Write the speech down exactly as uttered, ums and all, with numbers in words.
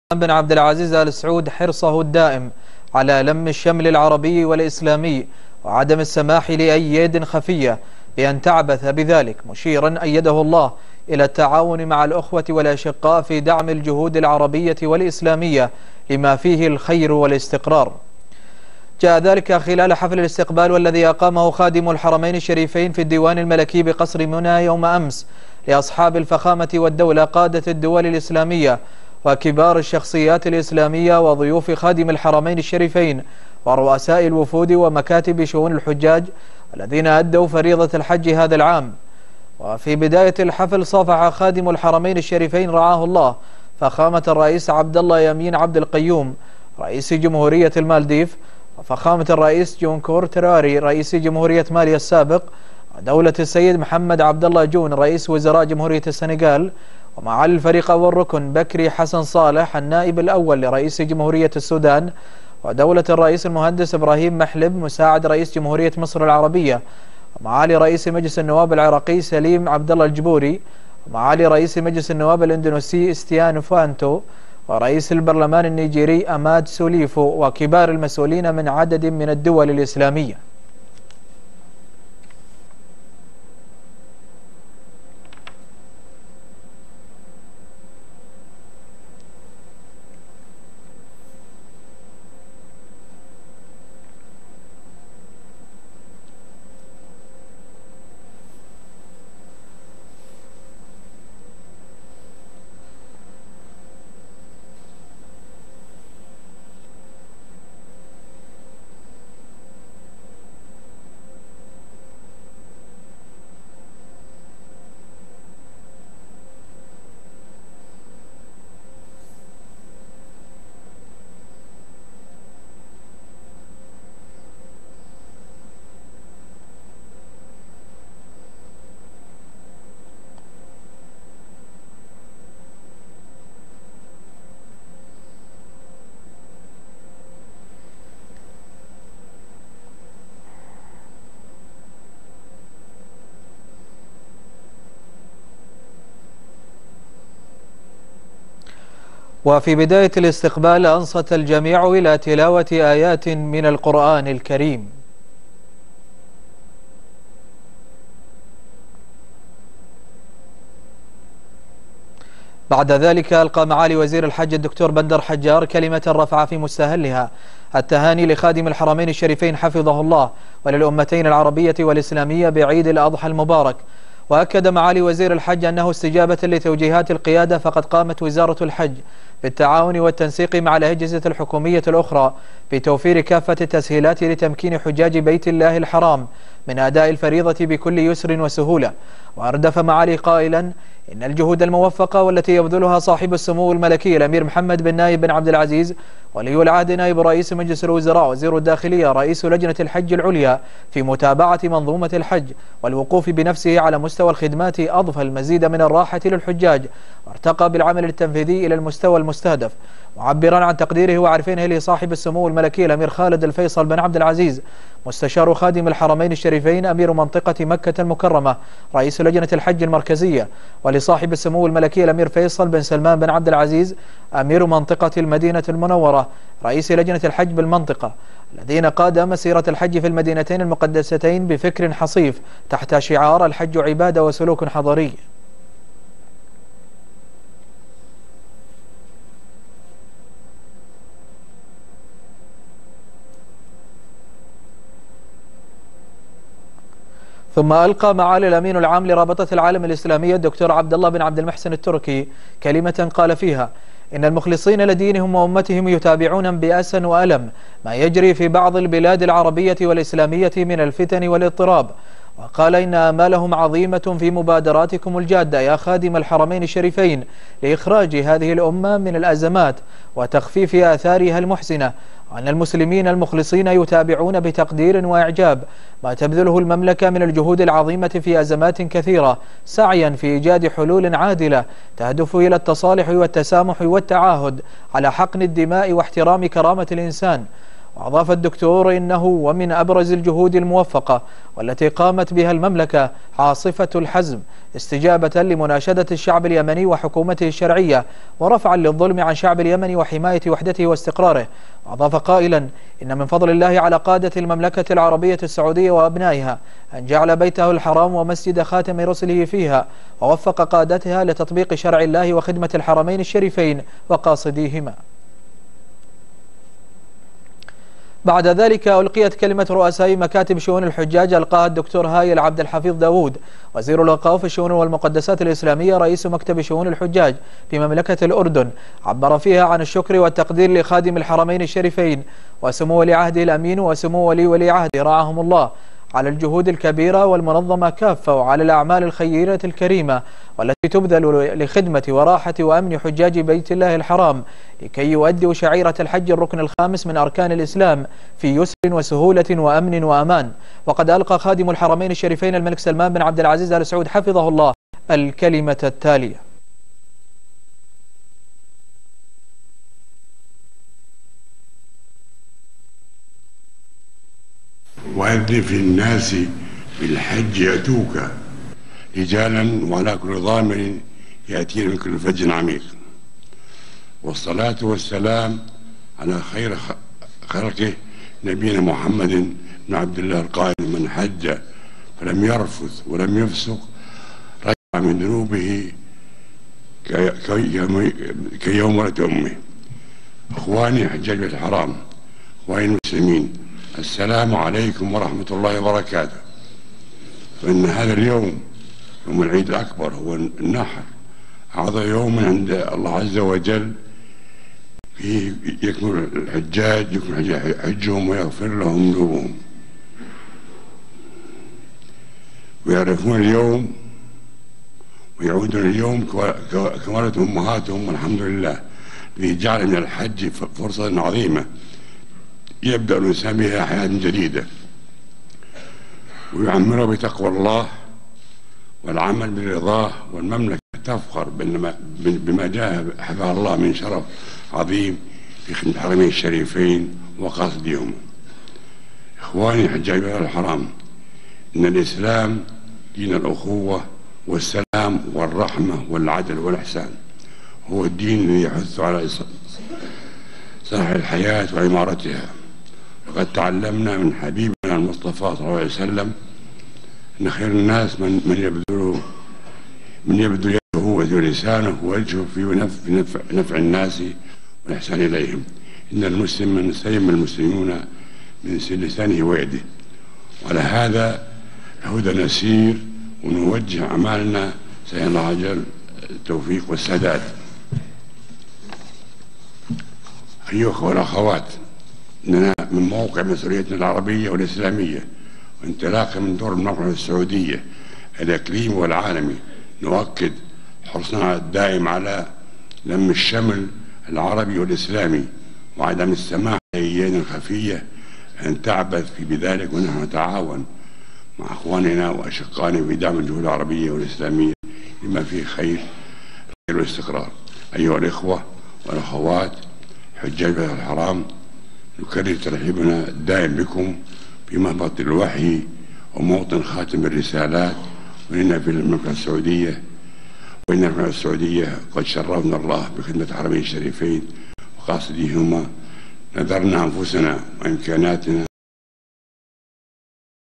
بن عبد العزيز آل سعود حرصه الدائم على لم الشمل العربي والإسلامي وعدم السماح لأي يد خفية بأن تعبث بذلك، مشيرا أيده الله إلى التعاون مع الأخوة والأشقاء في دعم الجهود العربية والإسلامية لما فيه الخير والاستقرار. جاء ذلك خلال حفل الاستقبال والذي أقامه خادم الحرمين الشريفين في الديوان الملكي بقصر منى يوم أمس لأصحاب الفخامة والدولة، قادة الدول الإسلامية وكبار الشخصيات الإسلامية وضيوف خادم الحرمين الشريفين ورؤساء الوفود ومكاتب شؤون الحجاج الذين أدوا فريضة الحج هذا العام. وفي بداية الحفل صافح خادم الحرمين الشريفين رعاه الله فخامة الرئيس عبد الله يمين عبد القيوم رئيس جمهورية المالديف، وفخامة الرئيس جون كور تراري رئيس جمهورية مالي السابق، ودولة السيد محمد عبد الله جون رئيس وزراء جمهورية السنغال، ومعالي الفريق والركن بكري حسن صالح النائب الأول لرئيس جمهورية السودان، ودولة الرئيس المهندس إبراهيم محلب مساعد رئيس جمهورية مصر العربية، ومعالي رئيس مجلس النواب العراقي سليم عبد الله الجبوري، ومعالي رئيس مجلس النواب الاندونيسي استيان فانتو، ورئيس البرلمان النيجيري أماد سوليفو، وكبار المسؤولين من عدد من الدول الإسلامية. وفي بداية الاستقبال أنصت الجميع إلى تلاوة آيات من القرآن الكريم. بعد ذلك ألقى معالي وزير الحج الدكتور بندر حجار كلمة رفع في مستهلها التهاني لخادم الحرمين الشريفين حفظه الله وللأمتين العربية والإسلامية بعيد الأضحى المبارك. وأكد معالي وزير الحج أنه استجابة لتوجيهات القيادة فقد قامت وزارة الحج بالتعاون والتنسيق مع الأجهزة الحكومية الأخرى بتوفير كافة التسهيلات لتمكين حجاج بيت الله الحرام من أداء الفريضة بكل يسر وسهولة. وأردف معالي قائلا إن الجهود الموفقة والتي يبذلها صاحب السمو الملكي الأمير محمد بن نايف بن عبد العزيز ولي العهد نائب رئيس مجلس الوزراء وزير الداخلية رئيس لجنة الحج العليا في متابعة منظومة الحج والوقوف بنفسه على مستوى الخدمات أضفى المزيد من الراحة للحجاج وارتقى بالعمل التنفيذي إلى المستوى المستهدف، معبرا عن تقديره وعرفينه لصاحب السمو الملكي الأمير خالد الفيصل بن عبد العزيز مستشار خادم الحرمين الشريفين أمير منطقة مكة المكرمة رئيس لجنة الحج المركزية، ولصاحب السمو الملكي الأمير فيصل بن سلمان بن عبد العزيز أمير منطقة المدينة المنورة رئيس لجنة الحج بالمنطقة، الذين قاد مسيرة الحج في المدينتين المقدستين بفكر حصيف تحت شعار الحج عبادة وسلوك حضاري. ثم ألقى معالي الأمين العام لرابطة العالم الإسلامية الدكتور عبد الله بن عبد المحسن التركي كلمة قال فيها إن المخلصين لدينهم وأمتهم يتابعون بأسى وألم ما يجري في بعض البلاد العربية والإسلامية من الفتن والاضطراب، وقال إن آمالهم عظيمة في مبادراتكم الجادة يا خادم الحرمين الشريفين لإخراج هذه الأمة من الأزمات وتخفيف آثارها المحزنة، وأن المسلمين المخلصين يتابعون بتقدير وإعجاب ما تبذله المملكة من الجهود العظيمة في أزمات كثيرة سعيا في إيجاد حلول عادلة تهدف إلى التصالح والتسامح والتعاهد على حقن الدماء واحترام كرامة الإنسان. وأضاف الدكتور إنه ومن أبرز الجهود الموفقة والتي قامت بها المملكة عاصفة الحزم استجابة لمناشدة الشعب اليمني وحكومته الشرعية ورفعا للظلم عن شعب اليمن وحماية وحدته واستقراره. وأضاف قائلا إن من فضل الله على قادة المملكة العربية السعودية وأبنائها أن جعل بيته الحرام ومسجد خاتم رسله فيها ووفق قادتها لتطبيق شرع الله وخدمة الحرمين الشريفين وقاصديهما. بعد ذلك ألقيت كلمة رؤساء مكاتب شؤون الحجاج ألقاها الدكتور هايل عبد الحفيظ داوود وزير الأوقاف الشؤون والمقدسات الإسلامية رئيس مكتب شؤون الحجاج في مملكة الأردن، عبر فيها عن الشكر والتقدير لخادم الحرمين الشريفين وسمو ولي عهده الأمين وسمو ولي ولي عهده رعاهم الله على الجهود الكبيرة والمنظمة كافة وعلى الأعمال الخيرة الكريمة والتي تبذل لخدمة وراحة وأمن حجاج بيت الله الحرام لكي يؤدوا شعيرة الحج الركن الخامس من أركان الإسلام في يسر وسهولة وأمن وأمان. وقد ألقى خادم الحرمين الشريفين الملك سلمان بن عبد العزيز آل سعود حفظه الله الكلمة التالية: وأذن في الناس بالحج يأتوك رجالا وعلى كل ضامر يأتين من كل فج عميق. والصلاة والسلام على خير خلقه نبينا محمد بن عبد الله القائل: من حج فلم يرفث ولم يفسق رجع من ذنوبه كيوم ولد أمه. إخواني حجاج بيت الحرام، إخواني المسلمين، السلام عليكم ورحمة الله وبركاته. فإن هذا اليوم يوم العيد الأكبر هو النحر، أعظم يوم عند الله عز وجل فيه يكمل الحجاج يكمل حجهم ويغفر لهم ذنوبهم ويعرفون اليوم ويعودون اليوم كولدت أمهاتهم. والحمد لله الذي جعل من الحج فرصة عظيمة يبدأ الإنسان بها حياة جديدة ويعمره بتقوى الله والعمل برضاه. والمملكة تفخر بما جاء حفظها الله من شرف عظيم في خدمة الحرمين الشريفين وقاصديهم. إخواني حجاج بيت الحرام، إن الإسلام دين الأخوة والسلام والرحمة والعدل والإحسان، هو الدين الذي يحث على صلاح الحياة وعمارتها. لقد تعلمنا من حبيبنا المصطفى صلى الله عليه وسلم أن خير الناس من من يبذل من يبذل يده ولسانه ووجهه في نفع, نفع, نفع الناس والإحسان إليهم. إن المسلم من سلم المسلمون من لسانه ويده. وعلى هذا الهدى نسير ونوجه أعمالنا سيد الله عجل التوفيق والسداد. أيها الأخوة والأخوات، إننا من موقع مسؤوليتنا العربية والإسلامية وانطلاقا من دور المملكة السعودية الإقليمي والعالمي نؤكد حرصنا الدائم على لم الشمل العربي والإسلامي وعدم السماح لأيدينا الخفية أن تعبث في بذلك، ونحن نتعاون مع إخواننا وأشقائنا في دعم الجهود العربية والإسلامية لما فيه خير والاستقرار. أيها الإخوة والأخوات حجاج بيت الحرام، نكرر ترحيبنا الدائم بكم في مهبط الوحي وموطن خاتم الرسالات. وإننا في المملكة السعودية وإننا في المملكة السعودية قد شرفنا الله بخدمة الحرمين الشريفين وقاصديهما. نذرنا أنفسنا وإمكاناتنا